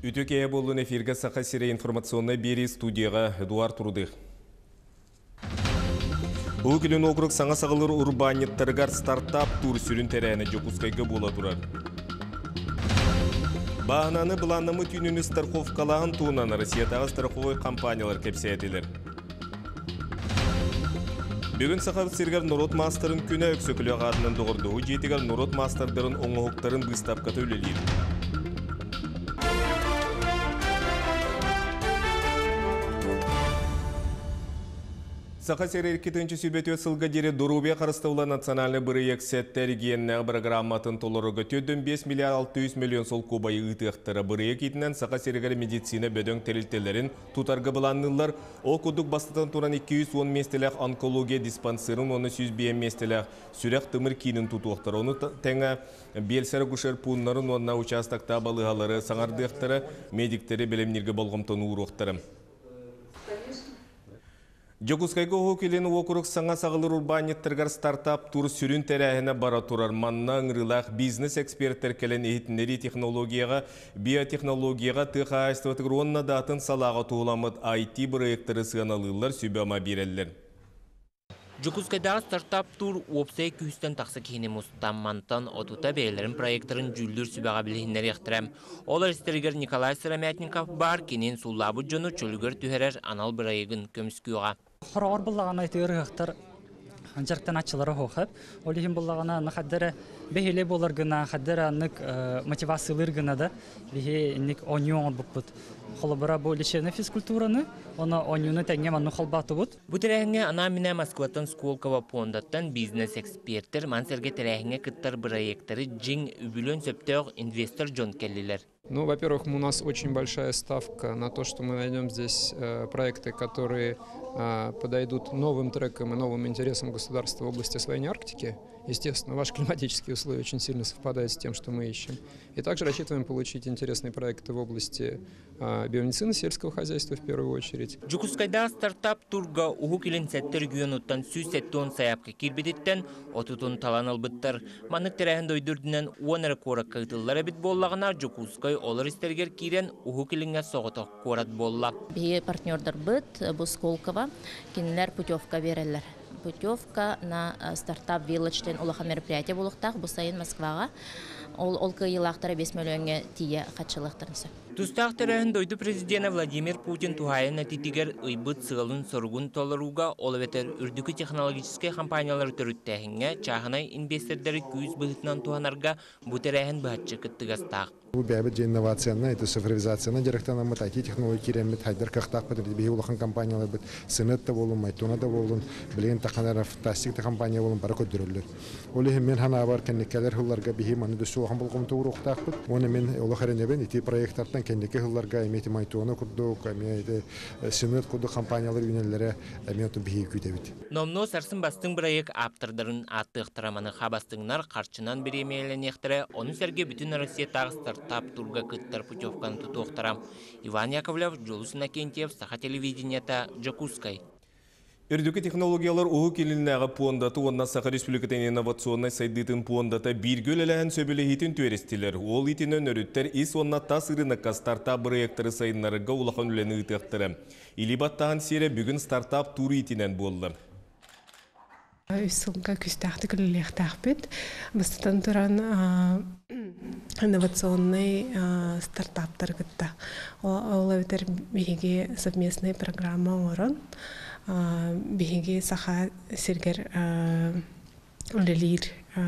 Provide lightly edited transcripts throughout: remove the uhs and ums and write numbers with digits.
Үтөкея болын эфирге сақа сире информационный бери студияға Эдуард Трудых. Өкілін округ саңа сағылыр урбаниттарғар стартап тур сүрін тәрәні жокускайға бола тұрар. Бағынаны бұланнамы түйніні страховкалағын туынаны Россиятағы страховой компаниялар кепсәділер. Бүгін сақар сергер Нұрот Мастерын күні өксөкілі ғадынан доғырдығы жетігер Нұрот Мастердарын оңығықтарын бұстапқа төлелейді. Сақа серер кетінші сүбеті сылға дере Дұрубе қарыстаула национальный бірек сәттер геннәғ программатын толырығы 4,5 миллиард 600 миллион сол кубайы ұтықтыры бірек етінен сақа сергер медицина бөдөң тәрілтелерін тұтарға бұланнылар. Ол күдік бастытан туран 210 местеләқ онкология диспансерін, оны 100 местеләқ сүрек тымыр кейінің тұтуқтыр. Оны тәңі белсәрі күшер пұнларын, онына участақта балығалары, саңардықтыры, медиктері білімнерге болғымтын ұруқтыры. Жокускайга окилен округ саңа сағылыр урбаниттаргар стартап тур сүрін тәрәхіне бара тұрар. Манна ыңрылақ бизнес эксперттер кәлен ехетінері технологияға, биотехнологияға тұға айстыватығыр онна датын салаға туғыламыд IT проекттары сығаналылар сүбәма берелер. Жокускайдағы стартап тур опсай күйістен тақсы кейіне мұстаммантан отута бәйлерін проекттарын жүлдір сүбәға білігінлер ектірем. Олар істергер Николай Сырамятников бар, кенен суллабы жону чөлігер түхерер анал бірайығын көміскүйға. Хорор буллагана айтыр хактар анжарктан ачылары хохап, олихим буллагана нахаддара бехеле болар гына, хаддара ник мотивациялар гына да, бехе ник оньон букпут. Холобара бу лишене физкультураны, она оньоны тәңге манны холбаты бут. Бу тәрәһеңе ана менә Москватан Сколково пондаттан бизнес эксперттер мансерге тәрәһеңе кыттар проекттары җиң үбүлөн сөптөк инвестор Джон Келлилер. Ну, во-первых, у нас очень большая ставка на то, что мы найдем здесь проекты, которые подойдут новым трекам и новым интересам государства в области освоения Арктики. Естественно, ваши климатические условия очень сильно совпадают с тем, что мы ищем. И также рассчитываем получить интересные проекты в области биомедицины, сельского хозяйства в первую очередь. Жокускайда стартап турга уху килен сәттер гүйөнуттан сүз сәттон саяпқа кирбедеттен отутун талан албыттар. Манык тәрәхін дойдырдынан уанары корак кайтыллары бит боллағына Жокускай олар истергер кирен уху киленге соғытық корат болла. Бие партнердар быт, бу Сколково, кинелер путевка берелер. Путевка на стартап Village-тен улахан мероприятие болуқтақ, бұл сайын Москваға. Ол кыйылақтары 5 миллионға тие қатшылықтырынсы. Тустақ тәрәхін дойды президент Владимир Путин тухайын әтетігер ұйбыт сығылын сұрғын толыруға олыветер үрдікі технологический компаниялар түріттәхінге чағынай инвестордары күйіз бұғытынан туғанарға бұ тәрәхін бұғатшы күттігістақ. Bu bəyabət innovasiyanna, это цифровизацияна директана мы такие технологии киремет, хайдар кахтак подыр бей улахан компаниялар бит, сынет да болун, майтона да болун, билген таханара фантастик компания болун бара көддөрөлөр. Ол мен хана бар кеннекелер хылларга бей маны дөсү улахан болгон туруктак бит. Оны мен улахаренебен ити проекттардан кеннеке хылларга эмети майтона курдук, эмети сынет курду компаниялар юнеллере эмети бей күтебит. Номно сарсын бастың проект аптырдарын аттыктыраманы хабастыңнар карчынан биремеленектире, оны серге бүтүн Россия тагыстыр стартап турга кыттар путевканы тутуқтарам. Иван Яковлев, Жолус Накентьев, Саха телевидениета, Жокускай. Үрдікі технологиялар оғы келінләғі пуандаты онна Саха Республикатын инновационный сайдытын пуандата бір көлеләғін сөбілі хитін төрестілер. Ол хитінен өріттер ис онна тас ырыныққа стартап проекттары сайынларыға улақан үләні ұтықтыры. Илибаттағын сере бүгін стартап туры хитінен болды. Үсілға күстақты күліліқтақ бет. Бастан тұран инновационный стартаптар гытта. Ол өтер беге совместная программа орын. Беге Саха сергер үлелер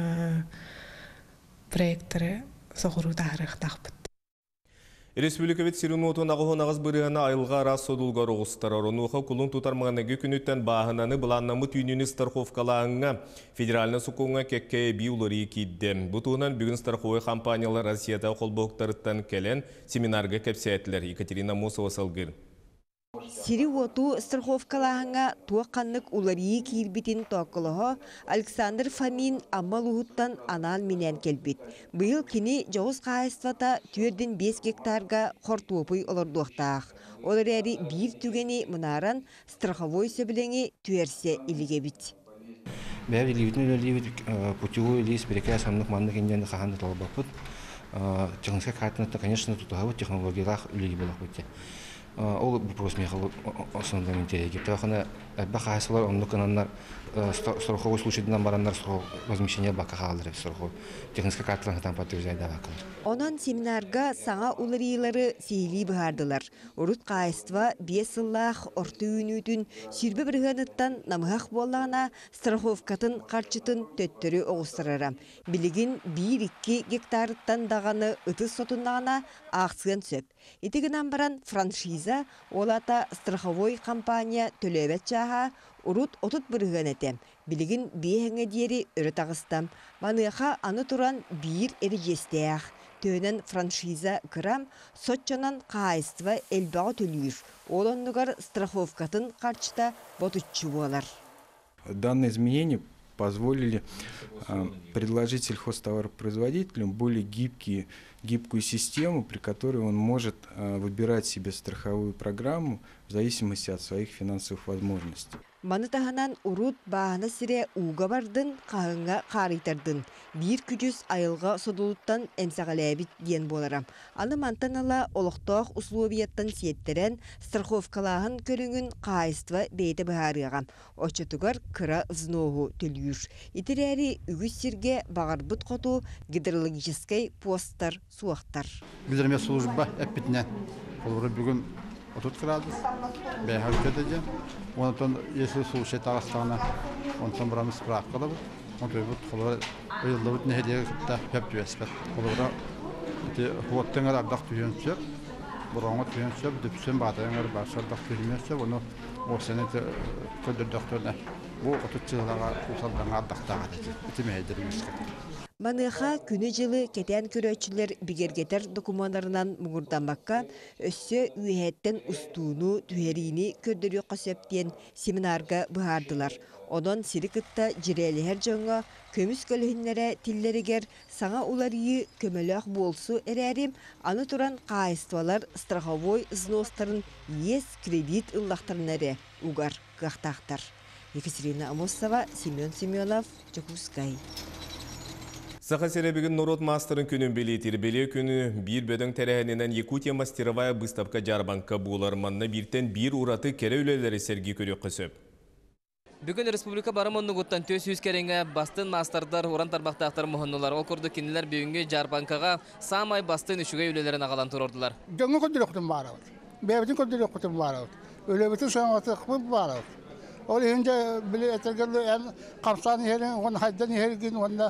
проекттары соғыру тағырықтақ бет. Республикавет сирунотун ағуын ағыз біріғана айылға рас содулға роғыстар. Оронуға күлін тұтармағанығы күніттен бағынаны бұланнамы түйнені страховкалағыңа федеральны сұқуңа кәккәе биулары кейді. Бұтуынан бүгін страховой компаниялар Россияда қолбоқтарыттан кәлен семинарға кәпсәтілер. Екатерина Мосова салғыр. Сири оту страховкалағыңа туаққанлық уларии кирбитин тоқылығы Александр Фомин аммалуғыттан анан менен келбит. Бұйыл кені жоғыз қайыстата түрден 5 гектарға қортуопый олырдуқтақ. Олар әрі бір түгені мұнаран страховой сөбілеңі түрсе иліге бит. Бәрі левитін өлі путевой лист береке асамлық маңдық енден қағанды талбақпыт. техническая карта, конечно, тут технологиялар үлеги болақ өте. Ол вопрос мехал основном интересе. Тахана бахасалар онлук каналдар страховой случайдан барандар возмещение бака халдыр страховой техническая карталар там подтверждает бакалар. Онан семинарга саңа уларыйлары сейли бахардылар. Урут кайства 5 ыллах ортуюнүтүн сүрбе бирганыттан намыхак боллагана страховкатын карчытын төттөрү огустарара. Билигин 1-2 гектарыттан даганы ытыс сотундагана аксыгын сөп. Итигинан баран франшиза олата страховой компания төлөбет чаха урут отут бирганете. Билигин биэһеңе диери өрөтагыстам. Маныха аны туран бир эрежестеах. Төнен франшиза грамм сотчанан кайства элбага төлүр. Олоннугар страховкатын карчыта ботуччу болар. Данные изменения позволили предложить сельхозтоваропроизводителям более гибкую систему, при которой он может выбирать себе страховую программу в зависимости от своих финансовых возможностей. Манытаханан урут баана сире уга бардын, кағынға қаритардын. 100 айылға содулуттан эмсағалайбит ден боларам. Аны мантанала олықтоқ условияттан сиеттерен страховкалағын көріңін қайыства бейді бағарыған. Очетугар кыра зногу төлүйір. Итерәри үгіз сирге бағарбыт қоту гидрологическай посттар суақтар. Билерме служба әппітінен. Олары бүгін 30 градус, бәйхал көтеде. Онтон, если слушать Тарастана, он там брал справку, он требует, холодно, выйдет неделю, да, пеппюэспет. Холодно, эти вот тенгар отдах тюнчеп, бронот тюнчеп, депсем батенгар башар отдах тюнчеп, он осенет кодер докторна. Бу отуччыларга усалдан отдахтагат эти мейдермишке. Маныха күні жылы кетен көрөчілер бігергетер документларынан мұғырданбаққа өссі үйәттен ұстуыну түхеріні көрдірі қосептен семинарға бұхардылар. Онын сирикітті jirеліхер жоңға көміс көлігінлері тиллерігер саңа уларıyı көмеліғ болсу әрәрім аны туран қайыстывалар страховой зностарын ес кредит ыллақтарынары угар қақтақтар. Екатерина Амосова, Семен Семенов, Чекускай. Саха серебеген Норот мастерын күнін белетер. Беле күні бір бөдің тәрәхінен Якутия мастеровая выставка жарбанка боларманна біртен бір ураты кері өлелері серги көрек қысып. Бүгін республика барымонны ғыттан 400 керенге бастын мастердар уран тарбақтақтар мұхыннулар. Ол көрді кенелер бүгінгі жарбанкаға самай бастын үшіге өлелерін ағалан тұрордылар. Жоңы көндірі құтым барауд. Бәбетін көндірі құтым барауд. Өлебетін соңаты құтым барауд. Ол үйінде білі әтергелі ән қамсаны ерін, оны хайдан ерген, оны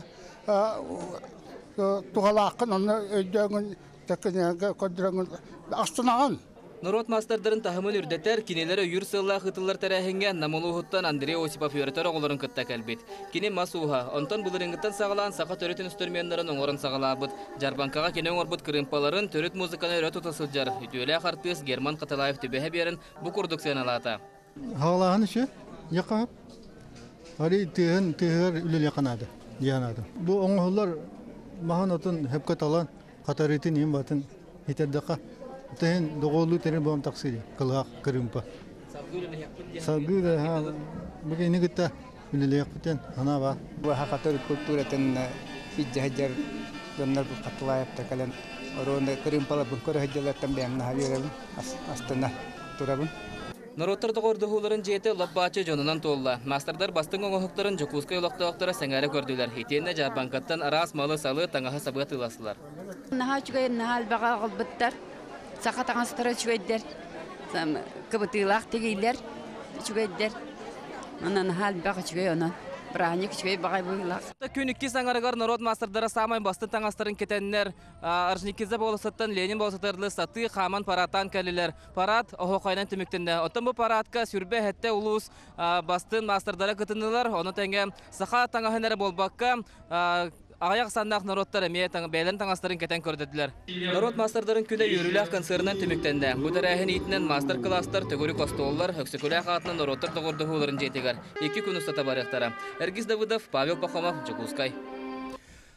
туғалақын, оны өйдеңін, тәкінеге көндіріңін астынағын. Норот мастердарын тахымын үрдетер, кинелері үйір сылла қытылар тәрәхінге намылу ғыттан Андрей Осипов үйретер оғыларын күтті кәлбет. Кене масуға, онтан бұлырыңғыттан сағалан сақа төретін үстірмендерін оңырын сағалабыд. Жарбанкаға кенен орбыд кырымпаларын төрет музыканы өрет ұтысыл жар. Үтуелі қартыз Герман Қаталаев түбәхе берін бұ күрдіксен алата. Хағалағын үші, яқап, ари тыгыр үлел яқанады, диянады. Бұ оңғылар маған отын хепкат алан, қатаретін ем батын етердіқа. Тыгын доғолу терен болам тақсири, қылғақ кірімпа. Сабгы да, бұгайны күтті үлел яқпытен, ана ба. Бұ хақатыр культуратын иджахаджар доннар бұл қатылайыпта кәлін. Ороны кірімпалы бұл көрі хаджалаттан бәйімна хавирабын, астына тұрабын. Нороттар тоғырдығыларын жеті лапбачы жонынан толла. Мастердар бастың оңғықтарын Жокускай олақтағықтары сәңәрі көрділер. Хетенне жарбанкаттан арас малы салы таңаға сабығы тыласылар. Наға жүгай нағал баға ғылбыттар, сақа таңастыры жүгайдер, кыбытылақ тегейлер жүгайдер. Онан нағал баға жүгай онан. Бұрағынек жүгай бағай бұғылақ. Күнікке саңарығар Норот мастerdары самай басты таңастырын кетеннер. Аржникізі болысыттан Ленин болысытырлы саты қаман параттан кәлілер. Парат оғықайнан түміктінді. Оттан бұл паратқа сүрбе әтті ұлыс бастын мастerdары күтінділер. Оны тәңге сақа таңағынары болбаққа ағаяқ сандақ Нороттар әме бәйлін таңастырын кетен көрдеділер. Норот мастerdарын күні үйіріләқ концернан түміктінді. Бұтар әхін етінен мастер-кластар түгірі костоллар, өксікіләқ атынан Нороттар тоғырды ғылырын жетігер. 2 күн ұстата барықтары. Эргиз Давыдов, Павел Пахомов, Чекускай.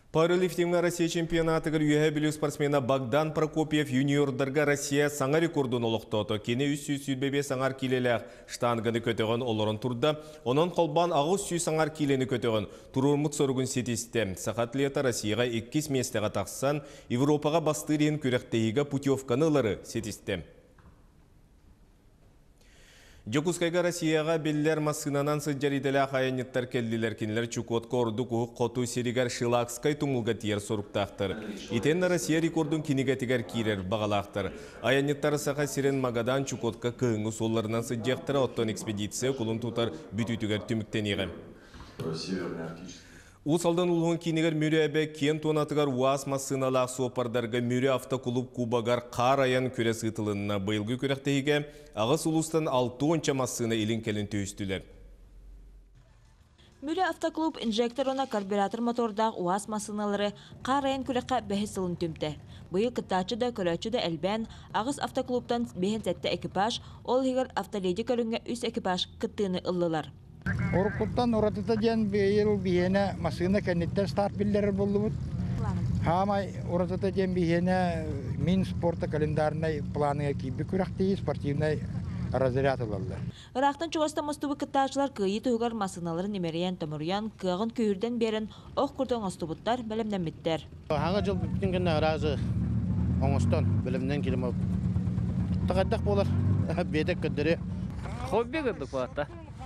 Пауэрлифтингна Россия чемпионатыгыр үйе білу спортсмена Богдан Прокопьев юниордарға Россия саңар рекордын олықтауты. Кені 300 саңар келелер штангыны көтеғін оларын тұрда. Онын қолбан ағыз 100 саңар келені көтеғін тұрурмыт соргын сетесті. Сақатлета Россияға 2 местеға тақсан Европаға бастырен көректейігі путевканылары сетесті. Жокускайга Россияға беллер масынанан сыджариделі қайаниттар келділер кенілер Чукотка орды құғы қоту серігер Шилакскай тұмылға тиер сұрыптақтыр. Итенна Россия рекордын кенегетігер кирер бағалақтыр. Аяниттар сақа сирен Магадан Чукотка кыңы солларынан сыджақтыра оттон экспедиция құлын тұтар бүтүтігер түміктен еғі. Усалдан улуын кинегер мөрі әбі кен тонатығар уас масыналақ сопардарға мөрі автоклуб кубагар қар аян көре сытылынына бұйылғы көректейге ағыс улустан 6 масына елін келін түйістілер. Мөрі автоклуб инжекторына карбюратор мотордағы уас масыналары қар аян көреққа бәхі сылын түмті. Бұйыл кыттачы да көрәчі да әлбән ағыс автоклубтан бәхін сәтті экипаж, ол егер автоледи көрінге үс экипаж кыттыны ыллылар. Оркуттан оратыта ден бейел бейене масына кәнеттер старт биллері болуыд. Хамай оратыта ден бейене мин спорта календарной планыға кейбі күрәқтейі спортивной разряд олалар. Ырақтан чуғаста мұстыбы кыттачылар күйі тұғығар масыналарын немериян тамыриян кығын күйірден берін оқ күрдің остыбыттар бәлімден Хаңа жыл бүттін кені аразы оңыстан бәлімден келім ап. Тағаддақ болар, бедек көддері. Хобби кырдық болатта.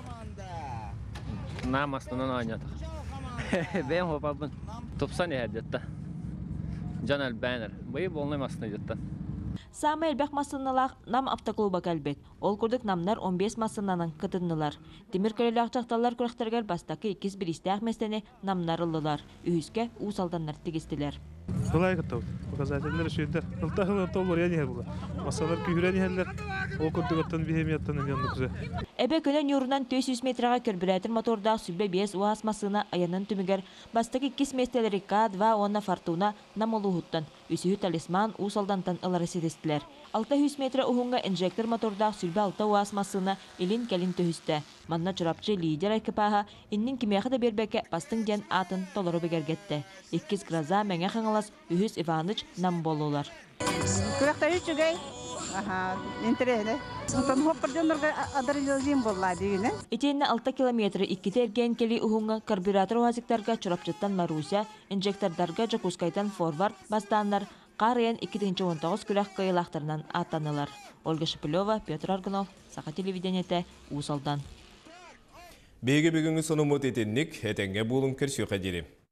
Нам астынан ойнадық. Бәйім хопабын топсан ехәдетті. Жан әлбәнір. Бұйы болнай масына жеттен. Самы әлбәқ масыналақ нам автоклуба кәлбет. Ол күрдік намнар 15 масынанын кытыннылар. Демір көлелі ақчақталар күрәқтергер бастақы 2 білісті әқместені намнар ылылар. Үйізге ұсалданлар тегістілер. Солай кыттау. Показательлер шүйдер. Ылтағылар толыр яне бұл. Масалар күйірен ехәлер. Ол күрдігіттен бейемияттан өңгенді күзе. Әбе көнен юрынан 400 метраға көрбіләтір мотордағы сүбе 5 уас масына аянын түмігер. Бастығы 2 местелері К2 онна фартуна намолу хуттан. Үсігі талисман ұсалдантан ылары седестілер. 600 метра ұхынға инжектор мотордағы сүлбе 6 уас масына илин кәлін төхісті. Манна чырапчы лидер экипаға иннин кимеяқы да бербеке бастың ден атын толыру бегергетті. 2 граза мәңе қаңылас Үхіс Иваныч нам болулар. Күрәқтәй үчігей, интерене. Сонтан хоппырденлерге адарылызым болла дегені. Итенне 6 километрі 2 терген кели ұхынға карбюратор уазиктарға чырапчыттан Маруся, инжектордарға Жакускайтан форвард бастанлар, қарыян 2-19 күрәқ қайылақтарынан аттанылар. Ольга Шепелева, Петр Аргунов, Сақа телевидениеті, Усалдан. Беге бүгінгі соны мұт етеннік, әтенге болын көрсі қадері.